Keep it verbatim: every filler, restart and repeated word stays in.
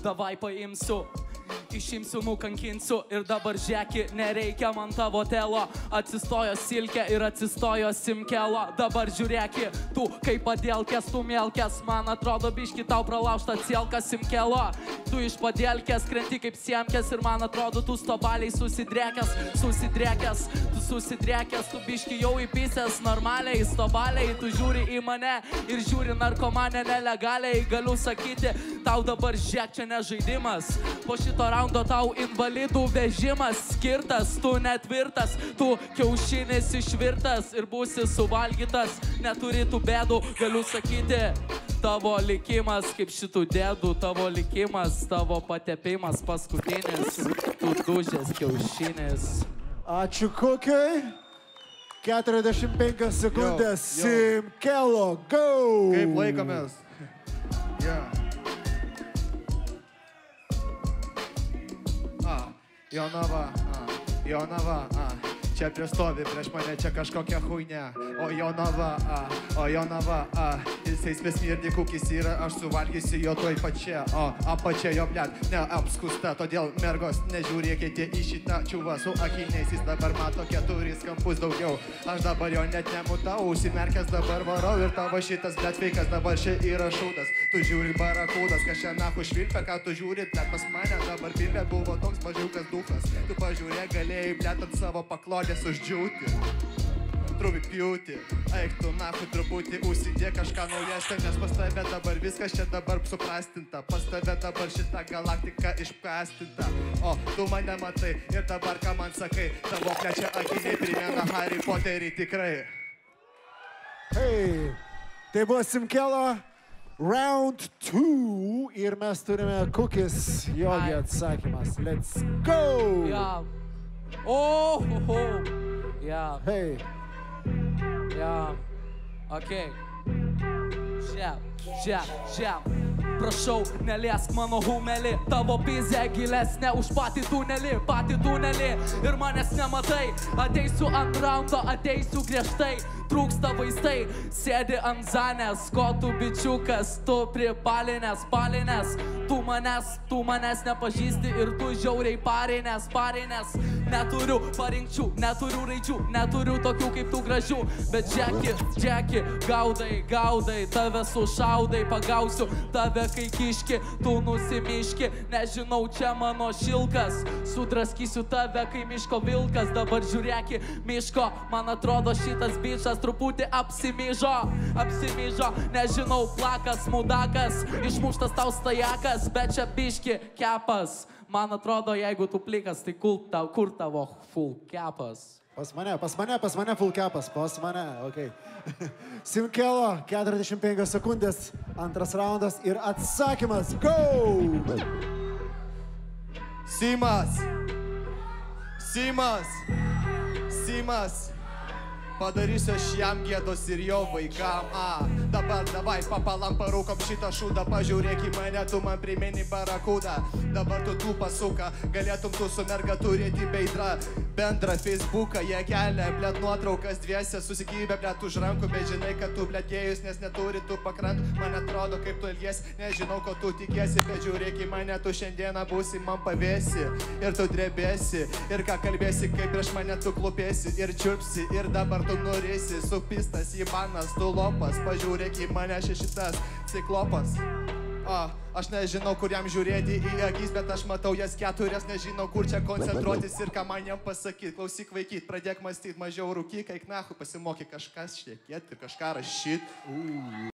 davai paimsiu. Išimsiu, nukankinsiu ir dabar žieki, nereikia man tavo telo. Atsistojo silkė ir atsistojo simkelo. Dabar žiūrėki, tu kaip padėlkės, tu mielkės. Man atrodo biški tau pralaužta cielka simkelo. Tu iš padėlkės krenti kaip siemkės ir man atrodo tu stobaliai susidrėkęs, susidrėkęs, tu susidrėkęs, tu biški jau įpisęs normaliai, stobaliai. Tu žiūri į mane ir žiūri narkomanę nelegaliai. Galiu sakyti, tau dabar žiek, čia ne žaidimas. Po šito raundo tau invalidų vežimas skirtas, tu netvirtas, tu kiaušinis išvirtas ir būsi suvalgytas, neturi tų bėdų, galiu sakyti, tavo likimas kaip šitų dėdų, tavo likimas, tavo patepimas paskutinis, tu dužės kiaušinis. Ačiū Kukiui. keturiasdešimt penkios sekundės. Simkelo, go! Kaip laikomės? Yeah. Jonava, a, Jonava, a, čia pristovi prieš mane, čia kažkokia huinė. O Jonava, a, o Jonava, a, jisai smirdi kukis yra, aš suvalgysiu jo toj pačia. O apačia jo blėt, neapskusta, todėl mergos nežiūrėkite į šitą čiuvą su akiniais. Jis dabar mato keturis kampus daugiau. Aš dabar jo net nemutau, užsimerkęs dabar varau ir tavo šitas blėt feikas dabar čia yra šūdas. Tu žiūri barakūdas, kas čia nahu švilpia, ką tu žiūri, blėt pas mane dabar pilvė buvo toks mažiukas duchas. Tu pažiūrė, galėjai blėt ant savo paklodės uždžiūti. Trubi pjūti, eik tu nahu truputį, užsidė kažką naujesnio, nes pas tave dabar viskas čia dabar suprastinta. Pas tave dabar šita galaktika išpastinta. O, tu mane matai ir dabar ką man sakai, tavo plečia akiniai primena Harry Potterį tikrai. Hei, tai buvo Simkelo. Round two ir mes turime Kukis, jogi atsakymas. Let's go! Yeah. Oh, ho, ho. Yeah. Hey. Yeah. Okay. Žiūrėk, žiūrėk, žiūrėk. Prašau, neliesk mano humelį, tavo pizė gilesnė už patį tunelį, patį tunelį. Ir manęs nematai, ateisiu ant raundo, ateisiu griežtai. Trūksta vaistai, sėdi ant zanės, ko tu bičiukas, tu pripalinęs, palinęs. Tu manęs, tu manęs nepažįsti ir tu žiauriai parinęs, parinęs. Neturiu parinkčių, neturiu raidžių, neturiu tokių kaip tu gražių. Bet džeki, džeki, gaudai, gaudai, tave sušaudai, pagausiu tave kai kiški, tu nusimiški. Nežinau, čia mano šilkas, sudraskysiu tave kai miško vilkas. Dabar žiūrėki, miško, man atrodo šitas bičas truputį apsimyžo, apsimyžo. Nežinau, plakas, mudakas, išmuštas tau stajakas, bet čia biški kepas. Man atrodo, jeigu tu plikas, tai kur tavo, kur tavo full kepas? Pas mane, pas mane, pas mane full kepas, pas mane, okei. Simkelo, keturiasdešimt penkios sekundės, antras raundas ir atsakymas, go! Simas, Simas, Simas. Padarysiu aš jam gėdos ir jo vaikam, a. Dabar davai papalam parūkom šitą šūdą, pažiūrėk į mane, tu man primeni barakūdą. Dabar tu tu pasuka, galėtum tu su merga turėti beidrą. Bendrą Facebooką, jie kelia, blėt nuotraukas dviese, susikybė, blėt už rankų, bet žinai, kad tu blėt gėjus, nes neturi tu pakrantų. Man atrodo, kaip tu elgiesi, nežinau, ko tu tikėsi, bet žiūrėk į mane, tu šiandieną būsi man pavėsi. Ir tu drebėsi, ir ką kalbėsi, kaip prieš mane tu klupėsi, ir čiurpsi, ir dabar tu norėsi, supistas Ivanas, tu lopas, pažiūrėk į mane šitas ciklopas. O, aš nežinau, kur jam žiūrėti į akis, bet aš matau jas keturias, nežinau, kur čia koncentruotis ir ką man jam pasakyti. Klausyk vaikyt, pradėk mąstyti, mažiau rūkyk, eik nahu, pasimokyk kažkas šnekėti ir kažką rašyt.